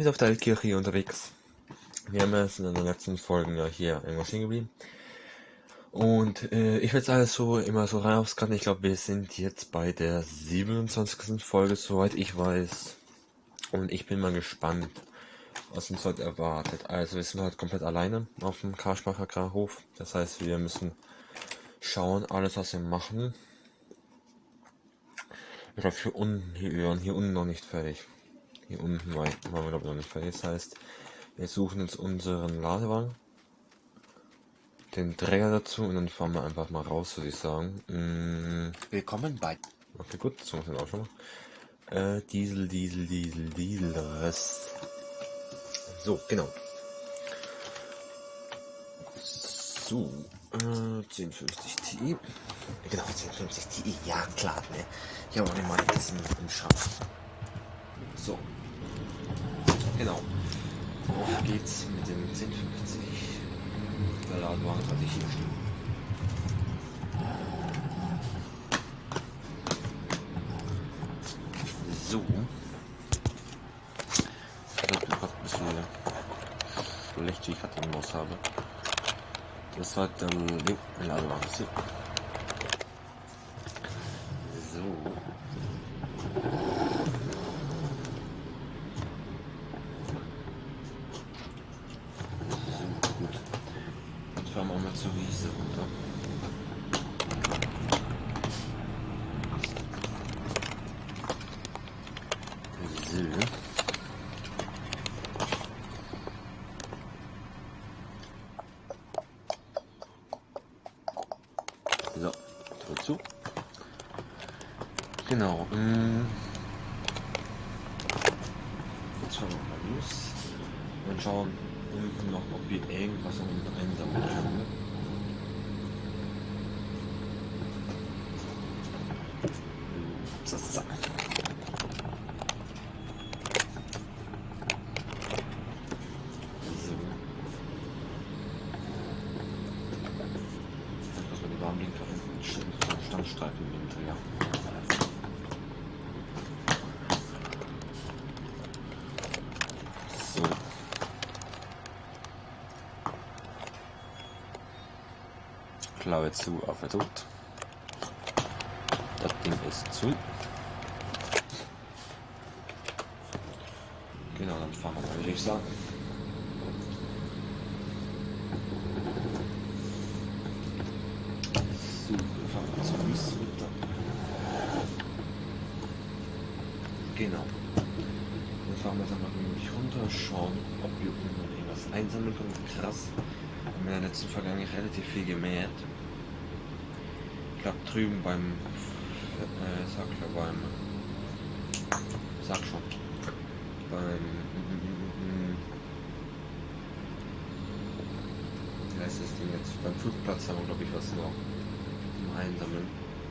wieder auf der Altkirche hier unterwegs. Wir haben es in den letzten Folgen ja hier irgendwo stehen geblieben. Und ich werde es alles so immer so rauskannen. Ich glaube, wir sind jetzt bei der 27. Folge, soweit ich weiß. Und ich bin mal gespannt, was uns heute erwartet. Also wir sind heute komplett alleine auf dem Karschbacher Agrarhof. Das heißt, wir müssen schauen, alles was wir machen. Ich glaube, hier unten noch nicht fertig. Hier unten waren wir glaube ich noch nicht fertig. Das heißt, wir suchen jetzt unseren Ladewagen, den Träger dazu und dann fahren wir einfach mal raus, würde ich sagen. Willkommen bei. Okay, gut, das machen wir auch schon mal. Diesel, Rest. So, genau. So, 1050 Ti. Genau, 1050 Ti, ja klar, ne. Ich habe auch nicht mal das im Schatz. So. Genau. Auf geht's mit dem 1050. Der Ladewagen hatte ich hier stehen. So. Ich glaube, gerade ein bisschen schlecht, wie ich gerade den Maus habe. Das war dann der Ladewagen. So. Gut. Dann fahren wir mal zur Wiese runter. So. So, Tür zu. Genau. Jetzt fahren wir mal los. Und schauen unten noch, ob wir irgendwas noch unten einsammeln können. So. Dass wir die Warnblinker hinten Standstreifen im Träger. So. Klaue zu auf der Tod. Das Ding ist zu. Genau, dann fahren wir mal, würde ich sagen. So, wir fahren mal zur Wiese runter. Genau. Dann fahren wir jetzt einmal gemütlich runter, schauen, ob wir unten noch irgendwas einsammeln können. Krass. Wir haben in der letzten Folge eigentlich relativ viel gemäht. Ich glaube drüben beim sag schon. Wie heißt das Ding jetzt? Beim Flugplatz haben wir glaube ich was noch zum Einsammeln.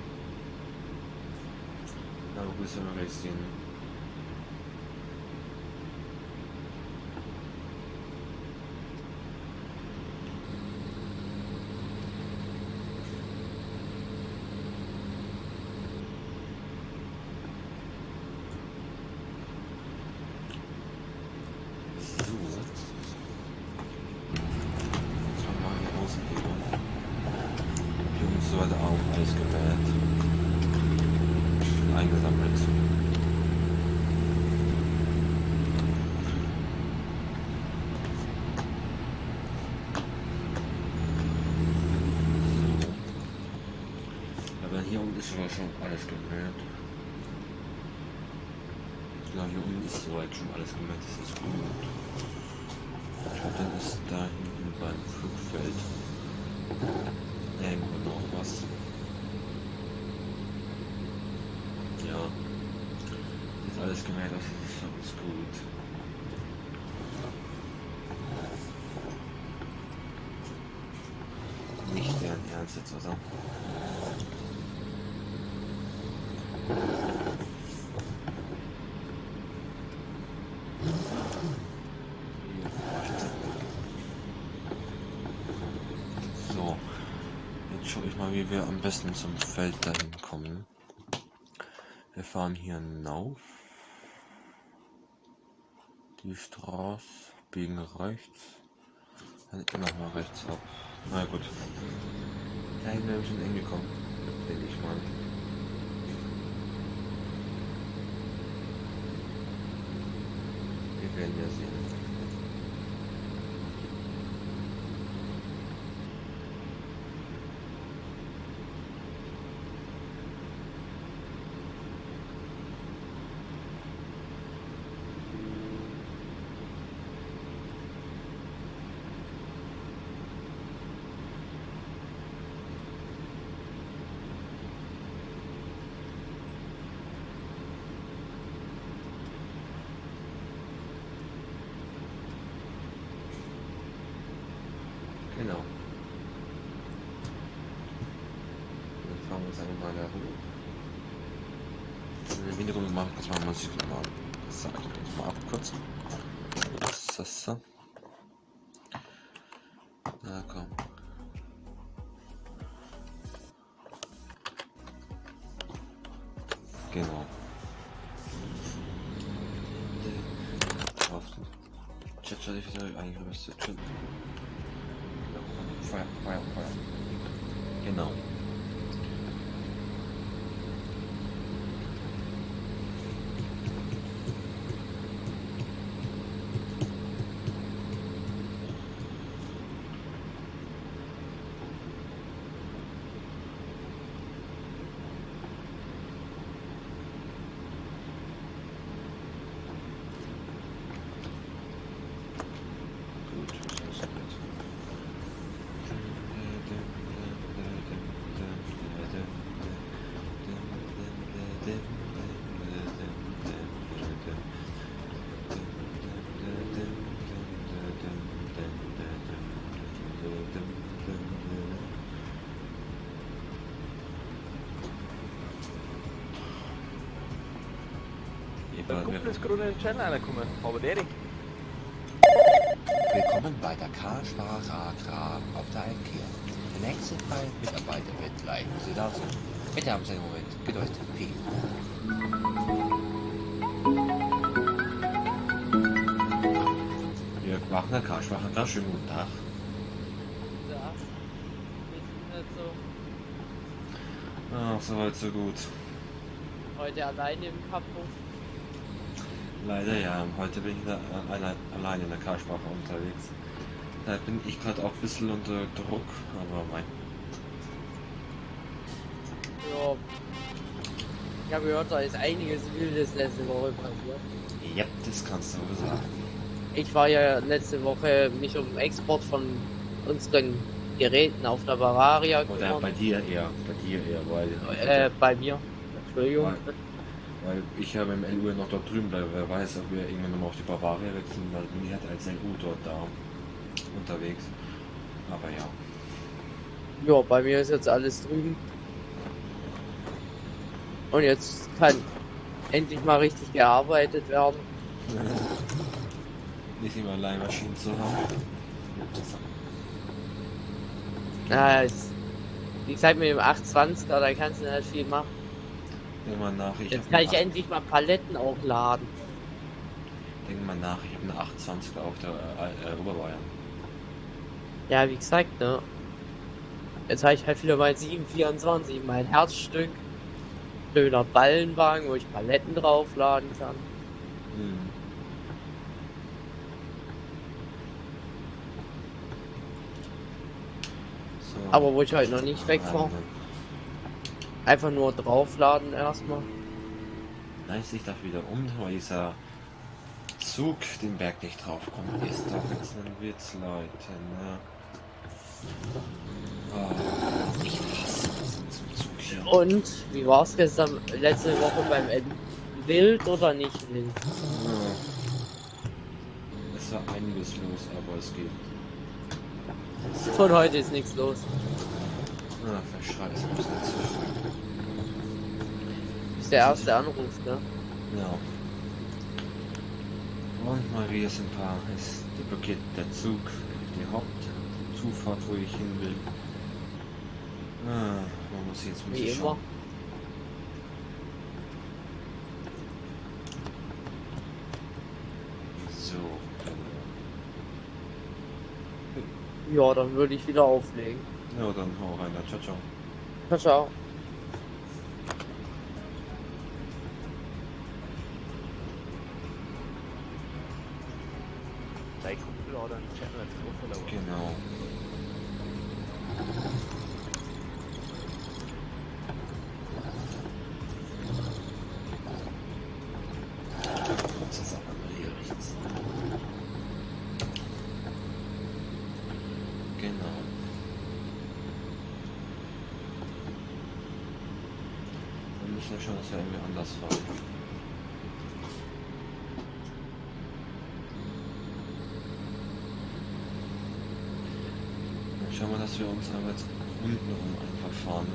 Na, wo müssen wir gleich sehen? Soweit auch alles gemäht. Eingesammelt. Aber hier unten ist schon alles gemäht. Ja, hier unten ist soweit schon alles gemäht, das ist gut. Ich glaube, dann ist da hinten beim Flugfeld irgendwo noch was. Ja, ist alles gemäht, das ist für uns gut. Nicht deren Ernst jetzt, oder? So, jetzt schaue ich mal, wie wir am besten zum Feld dahin kommen. Wir fahren hier hinauf. die Straße, biegen rechts, dann immer noch mal rechts ab. Na gut, da sind wir schon eng gekommen, denke ich mal. Wir werden ja sehen. Genau. Dann fahren wir uns einfach mal da hoch. Im Hintergrund mache ich kurz mal Musik nochmal. Das sage ich jetzt mal abkürzen. So. Na komm. Genau. Auf den Chat soll ich wieder eigentlich was zu tun. Feuer. Genau. Gut, was ist das jetzt? Dan komt dus groene Channel aankomen, Albert Erik. Willkommen bei der Karl-Spar-Ra-Gra auf der Einkehr. Der nächste freie Mitarbeiter wird gleich für Sie da sein. Bitte haben Sie einen Moment Geduld. Vielen Jörg Wagner, Karl-Schwacher, schönen guten Tag. Ja, ist nicht so. Ach, soweit so gut. Heute alleine im Campus. Leider ja, heute bin ich allein in der Karlsprache unterwegs. Da bin ich gerade auch ein bisschen unter Druck, aber mein. Ja. Ich habe gehört, da ist einiges Wildes letzte Woche passiert. Ja, das kannst du wohl sagen. Ich war ja letzte Woche mich um den Export von unseren Geräten auf der Bavaria Oder gekümmert. bei dir eher, weil. Bei mir. Entschuldigung. Weil ich ja beim LU noch dort drüben bleibe. Wer weiß, ob wir irgendwann nochmal auf die Bavaria wechseln, weil bin ich halt als LU dort da unterwegs. Aber ja. Ja, bei mir ist jetzt alles drüben. Und jetzt kann endlich mal richtig gearbeitet werden. Nicht immer Leihmaschinen zu haben. Wie gesagt, mit dem 820er, da kannst du nicht viel machen. Denk mal nach, Jetzt kann ich endlich mal Paletten auch laden. Denk mal nach, ich habe eine 820er auf der Oberbayern. Ja, wie gesagt, ne? Jetzt habe ich halt wieder mein 724, mein Herzstück. Schöner Ballenwagen, wo ich Paletten draufladen kann. So. Aber wo ich halt noch nicht wegfahre. Einfach nur draufladen erstmal. Nein, sich darf wieder weil dieser Zug den Berg nicht draufkommt. Ist doch jetzt ein Witz, Leute, ne? Oh, ich hasse das mit dem Zug hier. Und wie war's gestern, letzte Woche beim wild oder nicht wild? Ja. Es war einiges los, aber es geht. Von heute ist nichts los. Ah, verscheißen muss nicht so. Ist der erste Anruf, ne? Ja. Und mal wieder ist die blockiert der Zug, die Hauptzufahrt, wo ich hin will. Man muss jetzt Wie immer. So. Ja, dann würde ich wieder auflegen. Ja, dann hau rein, dann ciao, ciao. Ciao, ciao. Dein Kumpel oder ein Channel als Follower. Genau. Das ist aber mal hier rechts. Genau. Wir müssen ja schauen, dass wir irgendwie anders fahren. Dann schauen wir, dass wir uns aber jetzt unten rum einfach fahren.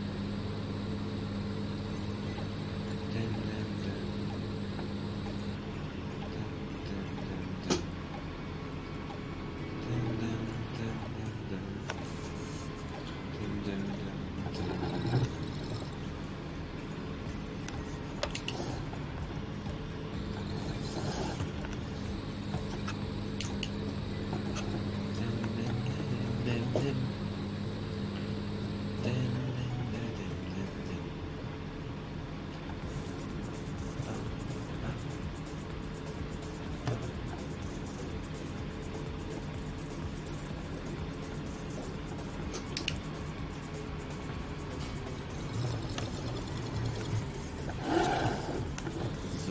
So,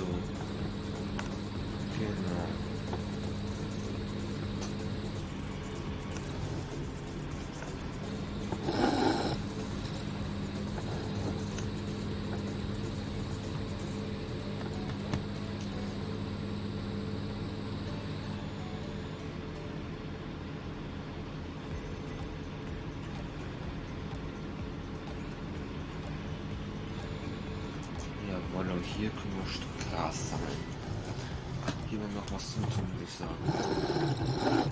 genau. Jawohl, und hier können wir ein Stück Gras sammeln. Hier haben wir noch was zum tun, würde ich sagen.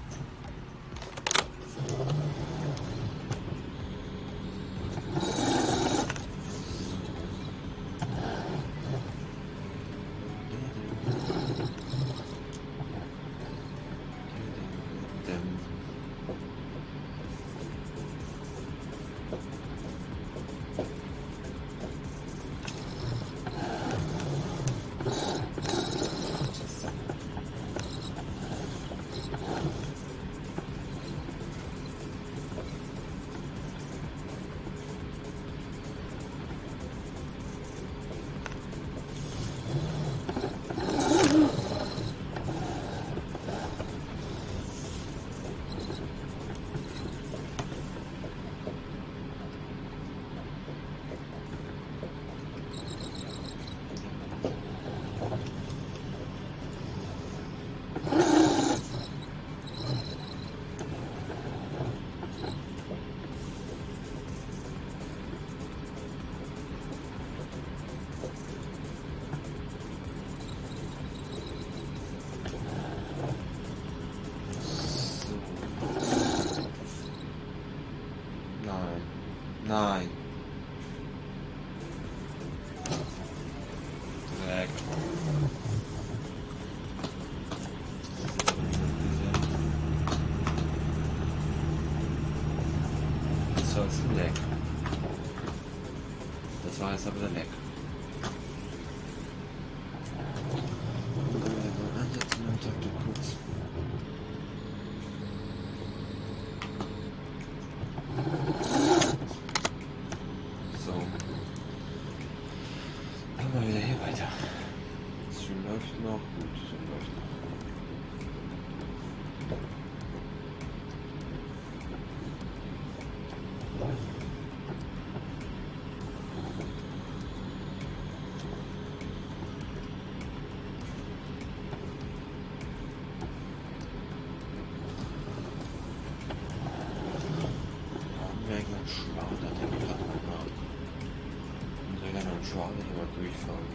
Nein. Nein. Dreck. Das war jetzt ein Leck. Das war jetzt aber der Leck. Einsetzen und Takte kurz. So. Machen wir wieder hier weiter. Stream läuft noch. Gut, Stream läuft noch. Anwäger Schwader, der geht gerade mal nach. Anwäger und Schwader hier mal durchfahren.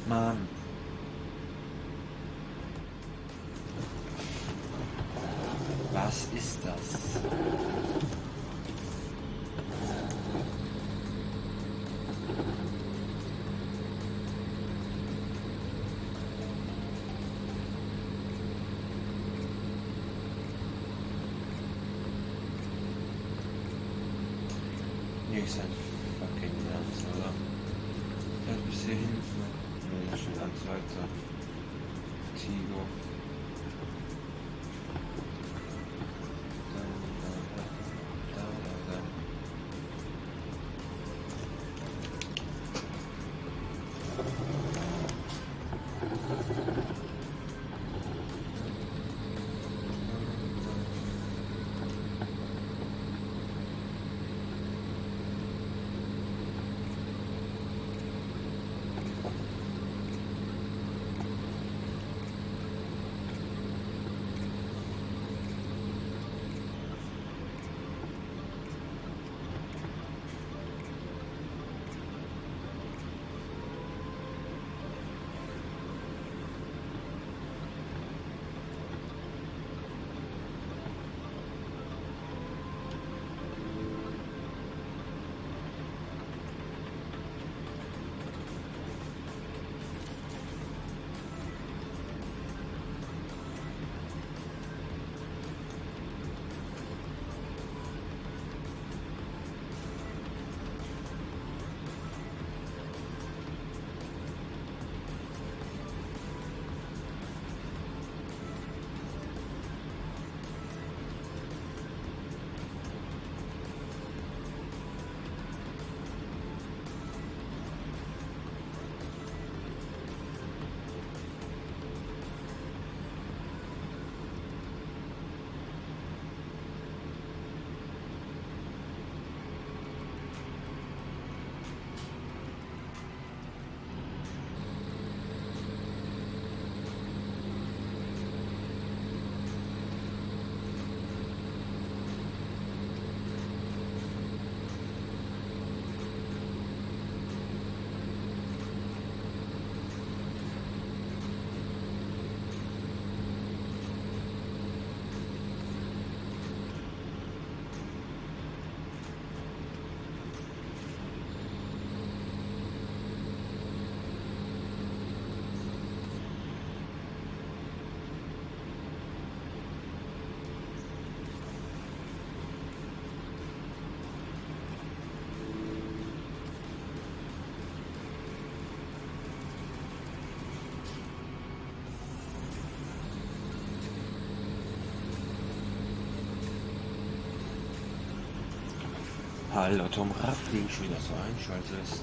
Mann. Was ist das? Nicht sein fucking Ernst, oder? Fährt bis hier hin. Nee, da steht eins weiter. Tigo. Hallo Tom Raffling, schön, dass du einschaltest.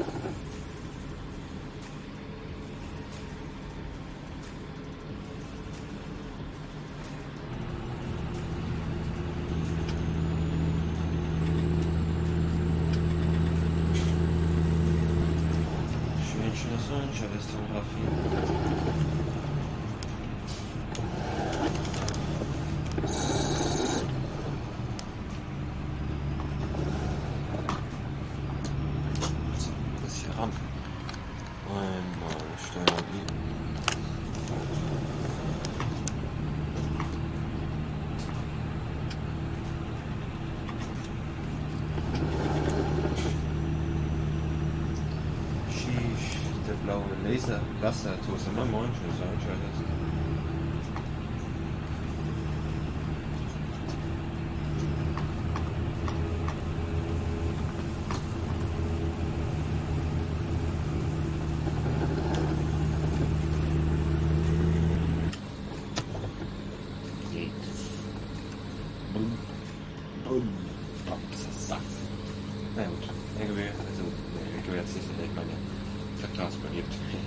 Schön, dass du einschaltest, Tom Raffling. Laser, Wassertoast, immer moin, schön, dass du einschaltest. Na gut, irgendwie, also, ich jetzt nicht, ich meine, Vertrags beliebt.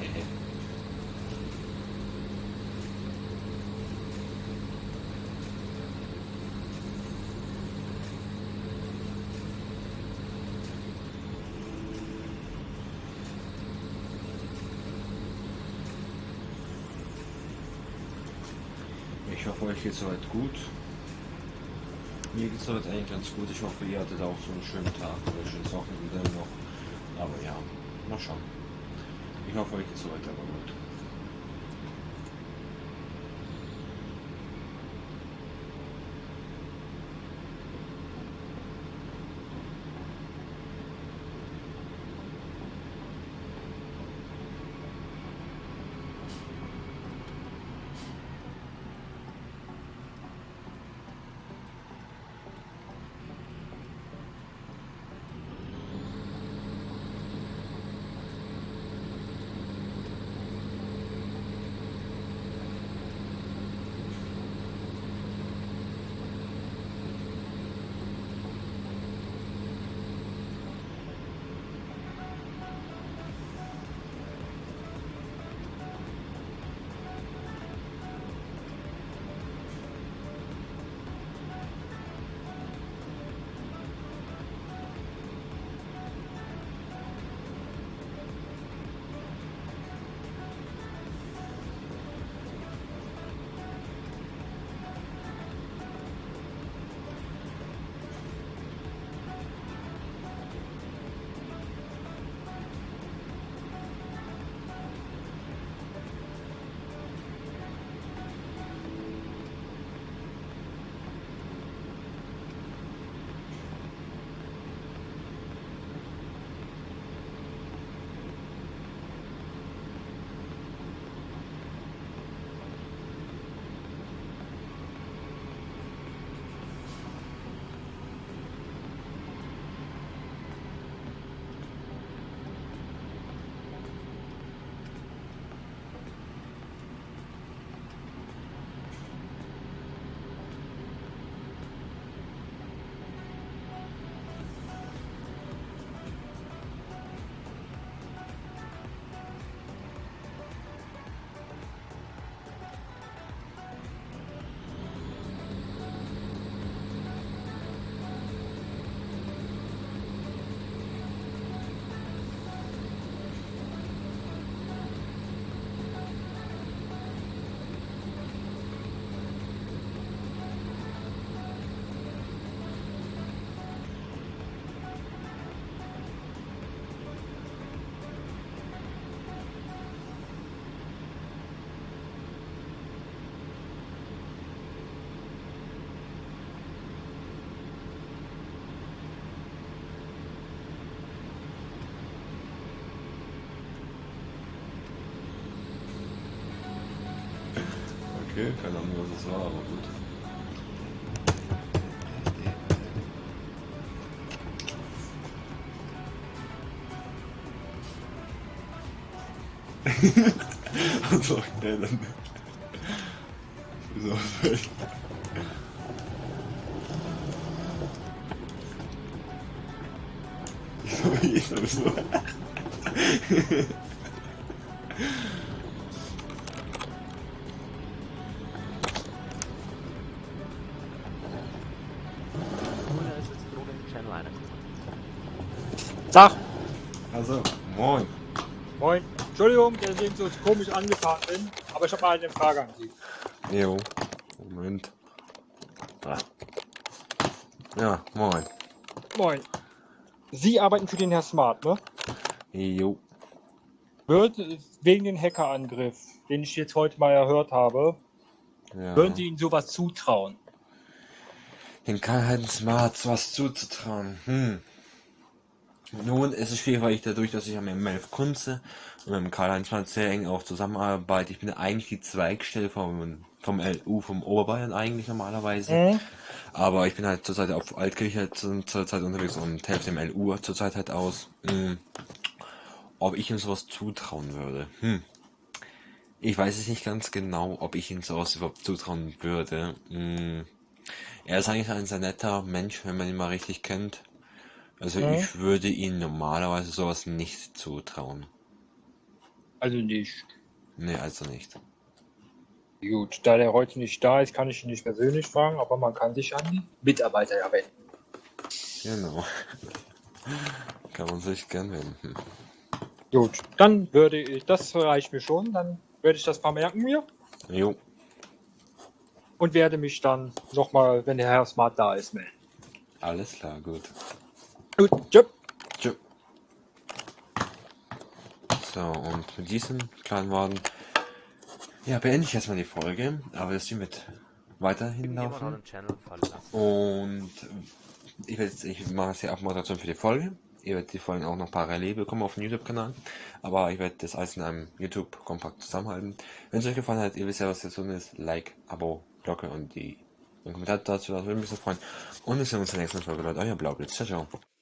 Ich hoffe, euch geht's soweit gut. Mir geht's soweit eigentlich ganz gut. Ich hoffe, ihr hattet auch so einen schönen Tag oder ein schönes Wochenende noch. Aber ja, mal schauen. Ich hoffe, euch ist so weiter gut. Okay, keine Ahnung, was es war, aber gut. Also, okay, dann. So, sowieso. Tag, Also, moin. moin. Entschuldigung, dass ich so komisch angefahren bin, aber ich habe mal eine Frage an Sie. Jo, Moment. Ah. Ja, moin. Moin. Sie arbeiten für den Herr Smart, ne? Jo. Wird wegen den Hackerangriff, den ich jetzt heute mal erhört habe, Ja. würden Sie Ihnen sowas zutrauen? Den Karl-Heinz Smarts was zuzutrauen. Nun, es ist schwierig, weil ich dadurch, dass ich mit dem Melf Kunze und mit dem Karl-Heinz Smarts sehr eng auch zusammenarbeite. Ich bin eigentlich die Zweigstelle vom LU, vom Oberbayern eigentlich normalerweise. Aber ich bin halt zurzeit auf Altkirche zurzeit unterwegs und helfe dem LU zurzeit halt aus. Ob ich ihm sowas zutrauen würde? Ich weiß es nicht ganz genau, ob ich ihm sowas überhaupt zutrauen würde. Er ist eigentlich ein sehr netter Mensch, wenn man ihn mal richtig kennt. Also ich würde ihm normalerweise sowas nicht zutrauen. Also nicht. Nee, also nicht. Gut, da der heute nicht da ist, kann ich ihn nicht persönlich fragen, aber man kann sich an die Mitarbeiter ja wenden. Genau. Kann man sich gern wenden. Gut, dann würde ich, das reicht mir schon, dann werde ich das vermerken mir Jo, und werde mich dann nochmal, wenn der Herr Smart da ist, melden. alles klar, gut. Gut, tschüss. Tschüss. So, und mit diesen kleinen Worten, ja, beende ich erstmal die Folge, aber das Stream wird weiterhin laufen. Und ich mache jetzt die Abmoderation für die Folge. Ihr werdet die Folgen auch noch parallel bekommen auf dem YouTube-Kanal. Aber ich werde das alles in einem YouTube-Kompakt zusammenhalten. Wenn es euch gefallen hat, ihr wisst ja, was zu tun ist. Like, Abo, Glocke und einen Kommentar dazu. Das würde mich so freuen. Und wir sehen uns in der nächsten Folge, Leute. Euer Blaublitz. Ciao, ciao.